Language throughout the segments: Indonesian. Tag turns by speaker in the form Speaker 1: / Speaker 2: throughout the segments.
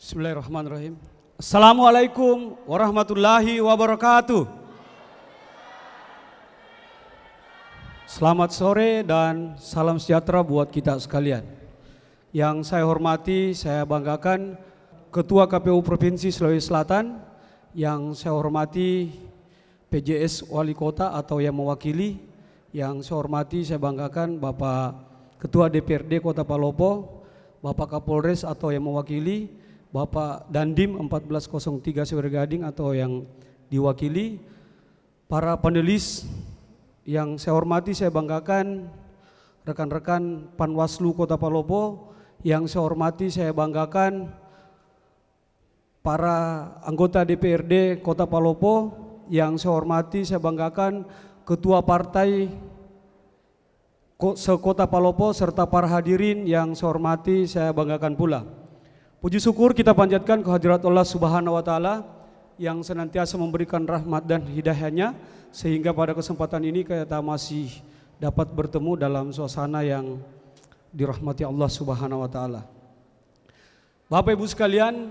Speaker 1: Bismillahirrahmanirrahim. Assalamualaikum warahmatullahi wabarakatuh. Selamat sore dan salam sejahtera buat kita sekalian. Yang saya hormati, saya banggakan Ketua KPU Provinsi Sulawesi Selatan, yang saya hormati PJS Wali Kota atau yang mewakili, yang saya hormati, saya banggakan Bapak Ketua DPRD Kota Palopo, Bapak Kapolres atau yang mewakili, Bapak Dandim 1403 Sewer Gading atau yang diwakili, para panelis yang saya hormati, saya banggakan rekan-rekan Panwaslu Kota Palopo, yang saya hormati, saya banggakan para anggota DPRD Kota Palopo, yang saya hormati, saya banggakan Ketua Partai se-Kota Palopo serta para hadirin yang saya hormati, saya banggakan pula. Puji syukur kita panjatkan kehadirat Allah Subhanahu wa Ta'ala yang senantiasa memberikan rahmat dan hidayahnya, sehingga pada kesempatan ini kita masih dapat bertemu dalam suasana yang dirahmati Allah Subhanahu wa Ta'ala. Bapak Ibu sekalian,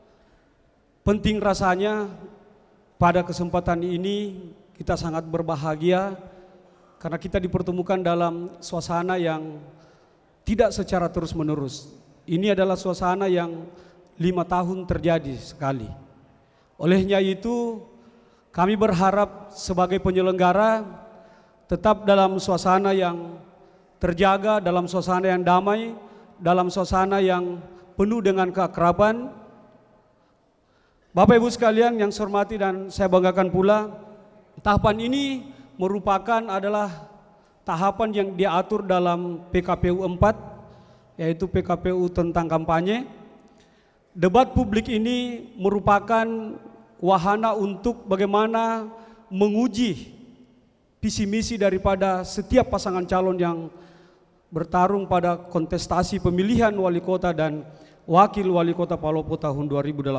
Speaker 1: penting rasanya pada kesempatan ini kita sangat berbahagia karena kita dipertemukan dalam suasana yang tidak secara terus-menerus. Ini adalah suasana yang 5 tahun terjadi sekali. Olehnya itu kami berharap sebagai penyelenggara tetap dalam suasana yang terjaga, dalam suasana yang damai, dalam suasana yang penuh dengan keakraban. Bapak Ibu sekalian yang saya hormati dan saya banggakan pula, tahapan ini merupakan adalah tahapan yang diatur dalam PKPU 4, yaitu PKPU tentang kampanye. Debat publik ini merupakan wahana untuk bagaimana menguji visi misi daripada setiap pasangan calon yang bertarung pada kontestasi pemilihan wali kota dan wakil wali kota Palopo tahun 2018.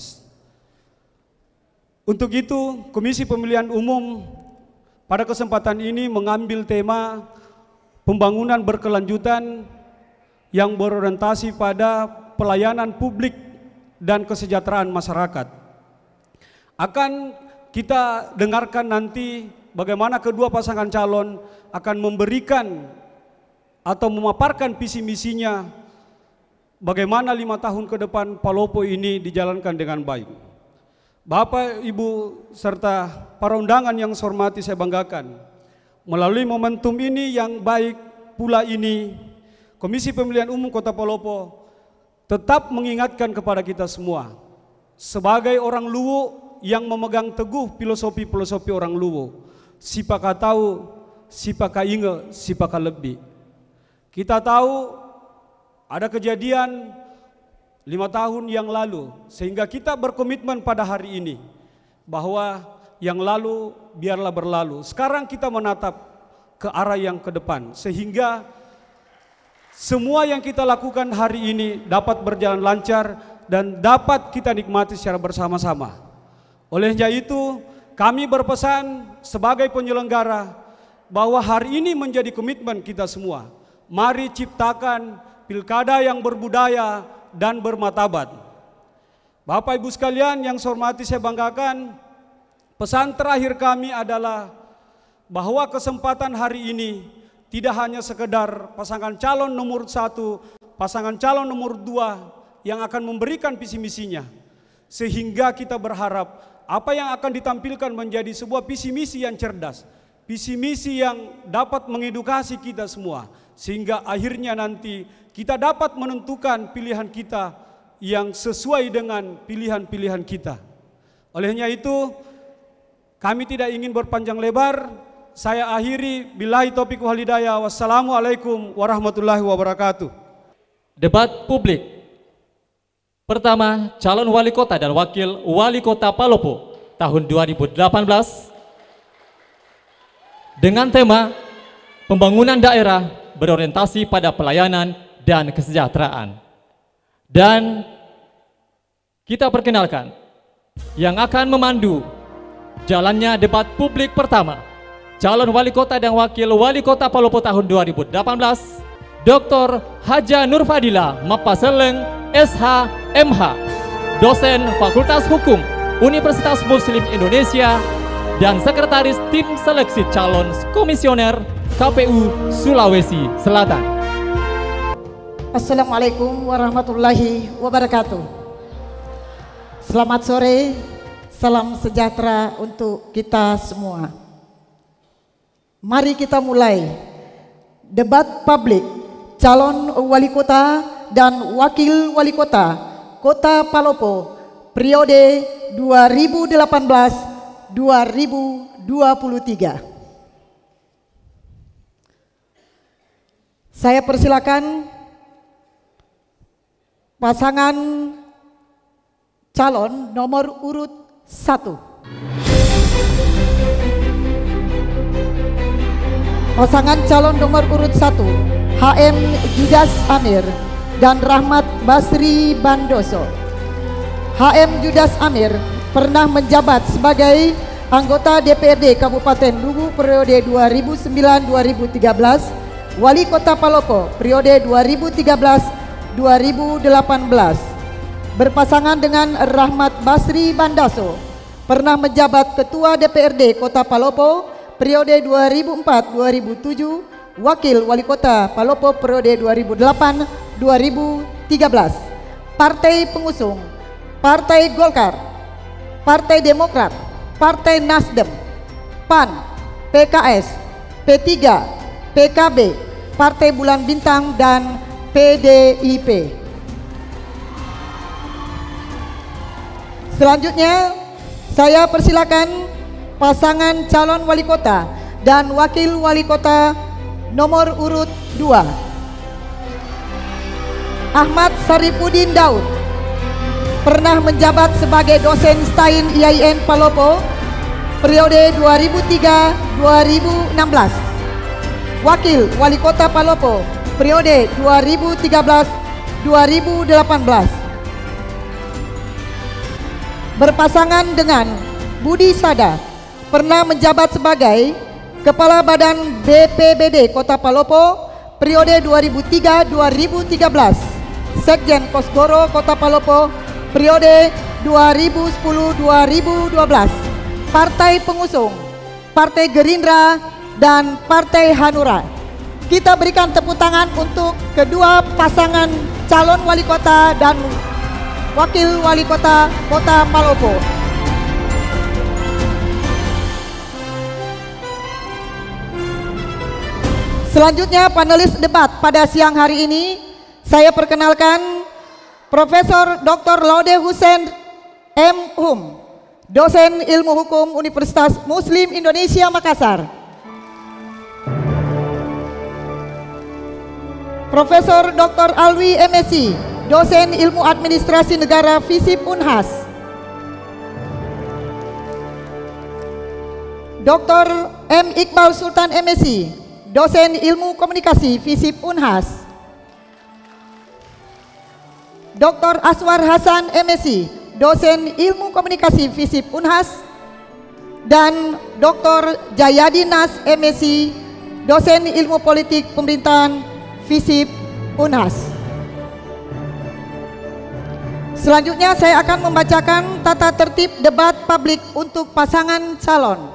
Speaker 1: Untuk itu, Komisi Pemilihan Umum pada kesempatan ini mengambil tema pembangunan berkelanjutan yang berorientasi pada pelayanan publik dan kesejahteraan masyarakat. Akan kita dengarkan nanti bagaimana kedua pasangan calon akan memberikan atau memaparkan visi misinya, bagaimana 5 tahun ke depan Palopo ini dijalankan dengan baik. Bapak, Ibu, serta para undangan yang saya hormati, saya banggakan, melalui momentum ini yang baik pula ini, Komisi Pemilihan Umum Kota Palopo tetap mengingatkan kepada kita semua sebagai orang Luwu yang memegang teguh filosofi orang Luwu, sipaka tahu, sipaka inge, sipaka lebih. Kita tahu ada kejadian 5 tahun yang lalu, sehingga kita berkomitmen pada hari ini bahwa yang lalu biarlah berlalu. Sekarang kita menatap ke arah yang ke depan, sehingga semua yang kita lakukan hari ini dapat berjalan lancar dan dapat kita nikmati secara bersama-sama. Olehnya itu, kami berpesan sebagai penyelenggara bahwa hari ini menjadi komitmen kita semua. Mari ciptakan pilkada yang berbudaya dan bermartabat. Bapak Ibu sekalian yang saya hormati, saya banggakan, pesan terakhir kami adalah bahwa kesempatan hari ini tidak hanya sekedar pasangan calon nomor 1, pasangan calon nomor 2 yang akan memberikan visi misinya. Sehingga kita berharap apa yang akan ditampilkan menjadi sebuah visi misi yang cerdas, visi misi yang dapat mengedukasi kita semua, sehingga akhirnya nanti kita dapat menentukan pilihan kita yang sesuai dengan pilihan-pilihan kita. Olehnya itu, kami tidak ingin berpanjang lebar. Saya akhiri, billahi taufiq wal hidayah. Wassalamualaikum warahmatullahi wabarakatuh.
Speaker 2: Debat publik. Pertama, calon wali kota dan wakil wali kota Palopo tahun 2018 dengan tema pembangunan daerah berorientasi pada pelayanan dan kesejahteraan. Dan kita perkenalkan yang akan memandu jalannya debat publik pertama, calon wali kota dan wakil wali kota Palopo tahun 2018, Dr. Haja Nur Fadila Mapaseleng, SH, MH. dosen Fakultas Hukum Universitas Muslim Indonesia, dan Sekretaris Tim Seleksi Calon Komisioner KPU Sulawesi Selatan.
Speaker 3: Assalamualaikum warahmatullahi wabarakatuh. Selamat sore, salam sejahtera untuk kita semua. Mari kita mulai debat publik calon wali kota dan wakil wali kota Kota Palopo periode 2018-2023. Saya persilakan pasangan calon nomor urut 1. Pasangan calon nomor urut 1, HM Judas Amir dan Rahmat Basri Bandoso. HM Judas Amir pernah menjabat sebagai anggota DPRD Kabupaten Luwu periode 2009-2013, Wali Kota Palopo periode 2013-2018. Berpasangan dengan Rahmat Basri Bandoso, pernah menjabat Ketua DPRD Kota Palopo periode 2004-2007, Wakil Wali Kota Palopo periode 2008-2013. Partai pengusung Partai Golkar, Partai Demokrat, Partai Nasdem, PAN, PKS, P3, PKB, Partai Bulan Bintang, dan PDIP. Selanjutnya saya persilakan pasangan calon wali kota dan wakil wali kota nomor urut 2. Ahmad Sarifudin Daud pernah menjabat sebagai dosen Stain IAIN Palopo periode 2003-2016, wakil wali kota Palopo periode 2013-2018. Berpasangan dengan Budi Sada, pernah menjabat sebagai Kepala Badan BPBD Kota Palopo periode 2003-2013, Sekjen Kosgoro Kota Palopo periode 2010-2012. Partai pengusung Partai Gerindra dan Partai Hanura. Kita berikan tepuk tangan untuk kedua pasangan calon wali kota dan wakil wali kota Kota Palopo. Selanjutnya panelis debat pada siang hari ini, saya perkenalkan Profesor Dr. Laude Hussein M.Hum, dosen Ilmu Hukum Universitas Muslim Indonesia Makassar. Profesor Dr. Alwi MSc, dosen Ilmu Administrasi Negara FISIP Unhas. Dr. M. Iqbal Sultan MSc, dosen Ilmu Komunikasi FISIP Unhas. Dr. Aswar Hasan MSc, dosen Ilmu Komunikasi FISIP Unhas, dan Dr. Jayadi Nas MSc, dosen Ilmu Politik Pemerintahan FISIP Unhas. Selanjutnya saya akan membacakan tata tertib debat publik untuk pasangan calon.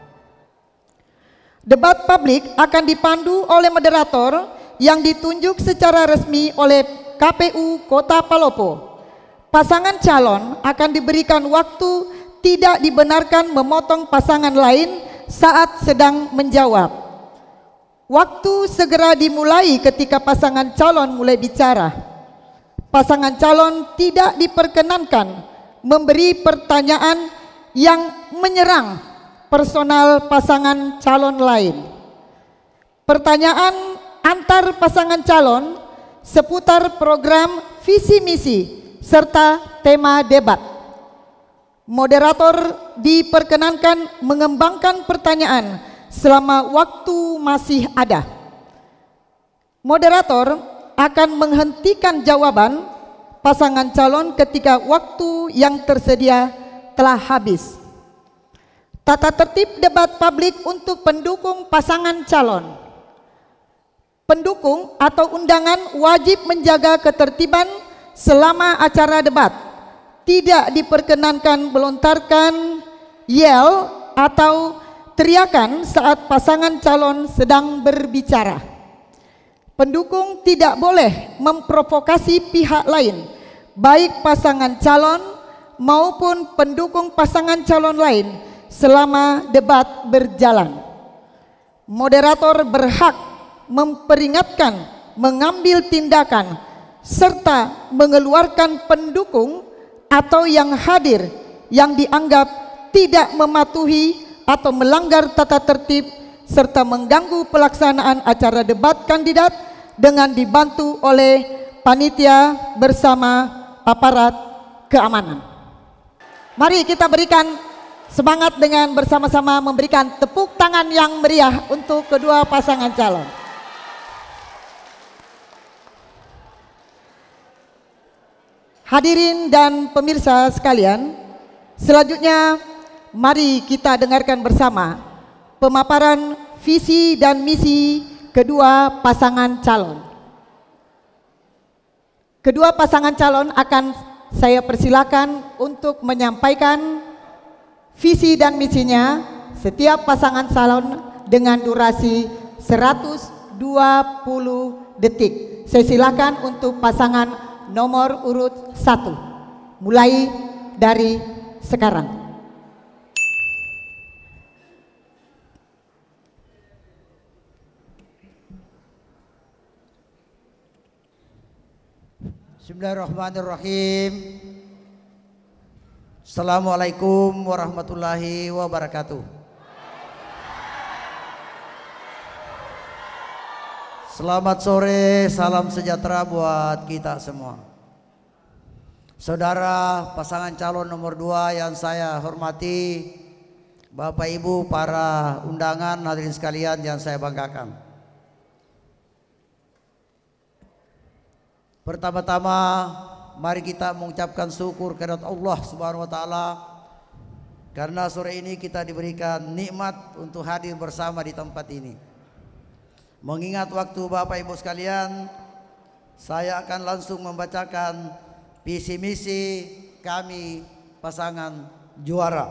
Speaker 3: Debat publik akan dipandu oleh moderator yang ditunjuk secara resmi oleh KPU Kota Palopo. Pasangan calon akan diberikan waktu tidak dibenarkan memotong pasangan lain saat sedang menjawab. Waktu segera dimulai ketika pasangan calon mulai bicara. Pasangan calon tidak diperkenankan memberi pertanyaan yang menyerang personal pasangan calon lain. Pertanyaan antar pasangan calon seputar program visi misi serta tema debat. Moderator diperkenankan mengembangkan pertanyaan selama waktu masih ada. Moderator akan menghentikan jawaban pasangan calon ketika waktu yang tersedia telah habis. Tata tertib debat publik untuk pendukung pasangan calon. Pendukung atau undangan wajib menjaga ketertiban selama acara debat. tidak diperkenankan melontarkan yel atau teriakan saat pasangan calon sedang berbicara. Pendukung tidak boleh memprovokasi pihak lain, baik pasangan calon maupun pendukung pasangan calon lain selama debat berjalan. Moderator berhak memperingatkan, mengambil tindakan, serta mengeluarkan pendukung atau yang hadir yang dianggap tidak mematuhi atau melanggar tata tertib serta mengganggu pelaksanaan acara debat kandidat dengan dibantu oleh panitia bersama aparat keamanan. Mari kita berikan semangat dengan bersama-sama memberikan tepuk tangan yang meriah untuk kedua pasangan calon. Hadirin dan pemirsa sekalian, selanjutnya mari kita dengarkan bersama pemaparan visi dan misi kedua pasangan calon. Kedua pasangan calon akan saya persilakan untuk menyampaikan visi dan misinya setiap pasangan calon dengan durasi 120 detik. Saya silakan untuk pasangan nomor urut 1 mulai dari sekarang.
Speaker 4: Bismillahirrahmanirrahim. Assalamualaikum warahmatullahi wabarakatuh. Selamat sore, salam sejahtera buat kita semua. Saudara pasangan calon nomor 2 yang saya hormati, Bapak Ibu para undangan, hadirin sekalian yang saya banggakan. Pertama-tama mari kita mengucapkan syukur kepada Allah Subhanahu wa taala karena sore ini kita diberikan nikmat untuk hadir bersama di tempat ini. Mengingat waktu Bapak Ibu sekalian, saya akan langsung membacakan visi misi kami pasangan juara.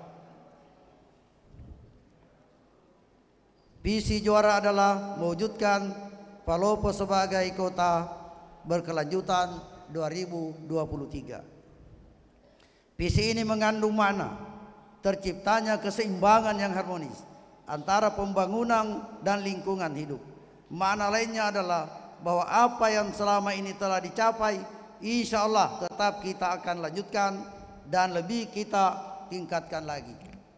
Speaker 4: Visi juara adalah mewujudkan Palopo sebagai kota berkelanjutan 2023. Visi ini mengandung makna terciptanya keseimbangan yang harmonis antara pembangunan dan lingkungan hidup. Makna lainnya adalah bahwa apa yang selama ini telah dicapai, insya Allah tetap kita akan lanjutkan dan lebih kita tingkatkan lagi.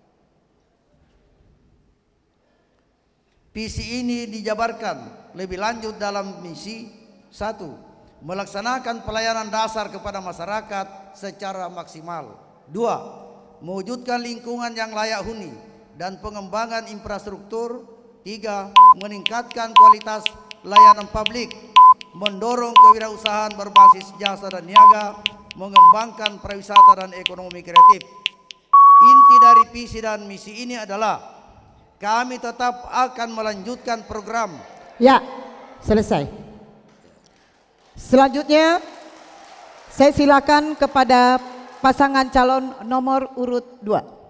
Speaker 4: Visi ini dijabarkan lebih lanjut dalam misi 1. Melaksanakan pelayanan dasar kepada masyarakat secara maksimal. 2. Mewujudkan lingkungan yang layak huni dan pengembangan infrastruktur. 3. Meningkatkan kualitas layanan publik, mendorong kewirausahaan berbasis jasa dan niaga, mengembangkan pariwisata dan ekonomi kreatif. Inti dari visi dan misi ini adalah kami tetap akan melanjutkan program.
Speaker 3: Ya, selesai. Selanjutnya saya silakan kepada pasangan calon nomor urut 2.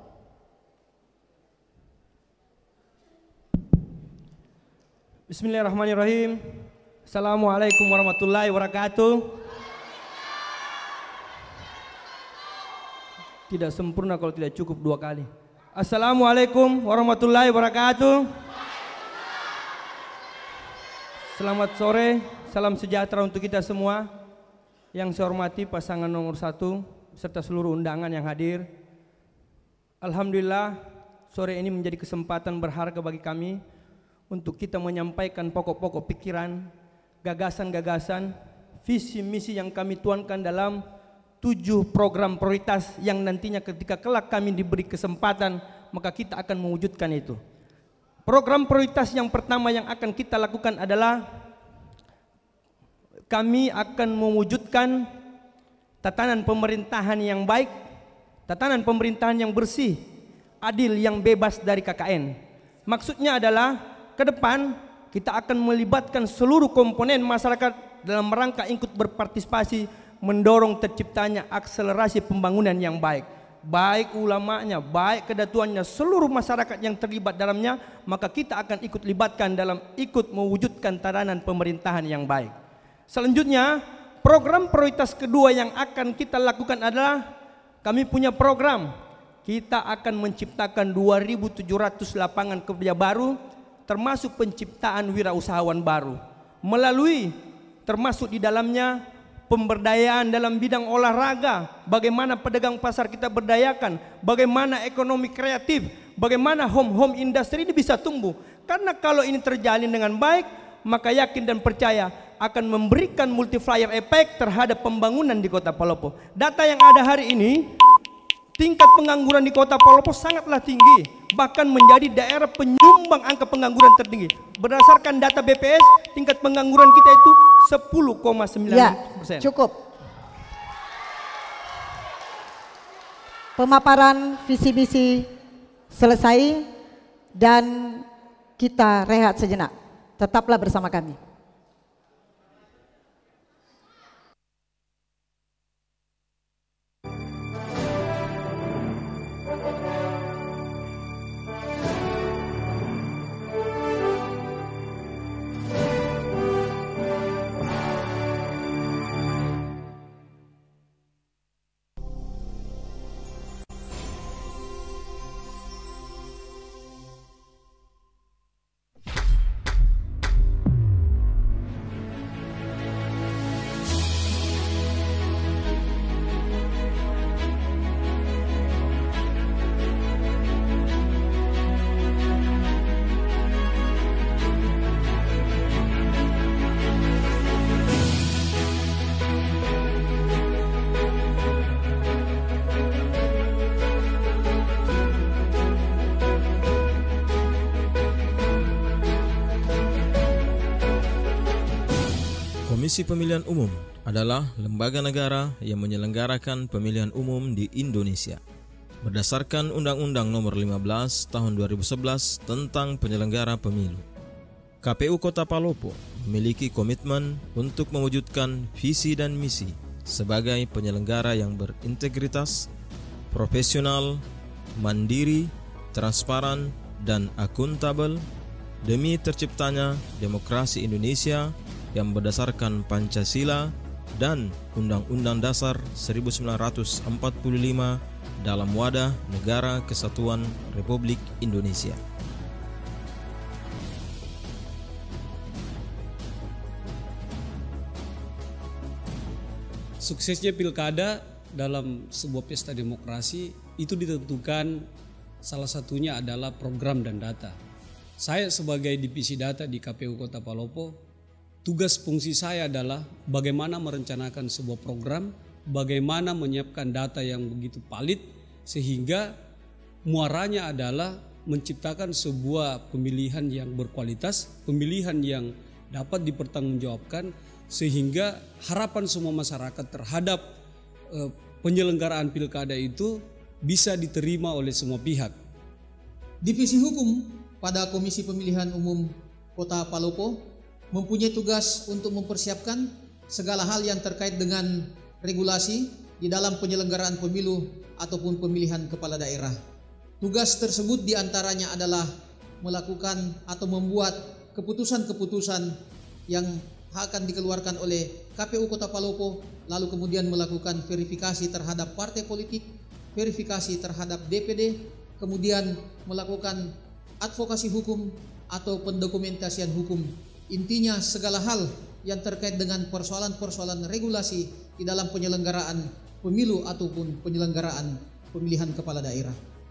Speaker 1: Bismillahirrahmanirrahim. Assalamualaikum warahmatullahi wabarakatuh. Tidak sempurna kalau tidak cukup 2 kali. Assalamualaikum warahmatullahi wabarakatuh. Selamat sore, salam sejahtera untuk kita semua. Yang saya hormati pasangan nomor 1 serta seluruh undangan yang hadir. Alhamdulillah sore ini menjadi kesempatan berharga bagi kami untuk kita menyampaikan pokok-pokok pikiran, gagasan-gagasan, visi misi yang kami tuangkan dalam 7 program prioritas yang nantinya ketika kelak kami diberi kesempatan maka kita akan mewujudkan itu. Program prioritas yang pertama yang akan kita lakukan adalah kami akan mewujudkan tatanan pemerintahan yang baik, tatanan pemerintahan yang bersih, adil, yang bebas dari KKN. Maksudnya adalah ke depan kita akan melibatkan seluruh komponen masyarakat dalam rangka ikut berpartisipasi
Speaker 5: mendorong terciptanya akselerasi pembangunan yang baik. Baik ulamanya, baik kedatuannya, seluruh masyarakat yang terlibat dalamnya, maka kita akan ikut libatkan dalam ikut mewujudkan tatanan pemerintahan yang baik. Selanjutnya, program prioritas kedua yang akan kita lakukan adalah kami punya program. Kita akan menciptakan 2.700 lapangan kerja baru, termasuk penciptaan wirausahawan baru. Melalui termasuk di dalamnya pemberdayaan dalam bidang olahraga, bagaimana pedagang pasar kita berdayakan, bagaimana ekonomi kreatif, bagaimana home industry ini bisa tumbuh. Karena kalau ini terjalin dengan baik, maka yakin dan percaya akan memberikan multiplier effect terhadap pembangunan di Kota Palopo. Data yang ada hari ini, tingkat pengangguran di Kota Palopo sangatlah tinggi, bahkan menjadi daerah penyumbang angka pengangguran tertinggi. Berdasarkan data BPS, tingkat pengangguran kita itu 10,9%.
Speaker 3: Ya, cukup. Pemaparan visi misi selesai dan kita rehat sejenak. Tetaplah bersama kami.
Speaker 6: Komisi Pemilihan Umum adalah lembaga negara yang menyelenggarakan pemilihan umum di Indonesia. Berdasarkan Undang-Undang Nomor 15 Tahun 2011 tentang penyelenggara pemilu, KPU Kota Palopo memiliki komitmen untuk mewujudkan visi dan misi sebagai penyelenggara yang berintegritas, profesional, mandiri, transparan, dan akuntabel demi terciptanya demokrasi Indonesia yang berdasarkan Pancasila dan Undang-Undang Dasar 1945 dalam wadah Negara Kesatuan Republik Indonesia.
Speaker 7: Suksesnya pilkada dalam sebuah pesta demokrasi itu ditentukan salah satunya adalah program dan data. Saya sebagai divisi data di KPU Kota Palopo, tugas fungsi saya adalah bagaimana merencanakan sebuah program, bagaimana menyiapkan data yang begitu valid sehingga muaranya adalah menciptakan sebuah pemilihan yang berkualitas, pemilihan yang dapat dipertanggungjawabkan sehingga harapan semua masyarakat terhadap penyelenggaraan pilkada itu bisa diterima oleh semua pihak.
Speaker 8: Divisi Hukum pada Komisi Pemilihan Umum Kota Palopo mempunyai tugas untuk mempersiapkan segala hal yang terkait dengan regulasi di dalam penyelenggaraan pemilu ataupun pemilihan kepala daerah. Tugas tersebut diantaranya adalah melakukan atau membuat keputusan-keputusan yang akan dikeluarkan oleh KPU Kota Palopo, lalu kemudian melakukan verifikasi terhadap partai politik, verifikasi terhadap DPD, kemudian melakukan advokasi hukum atau pendokumentasian hukum. Intinya segala hal yang terkait dengan persoalan-persoalan regulasi di dalam penyelenggaraan pemilu ataupun penyelenggaraan pemilihan kepala daerah.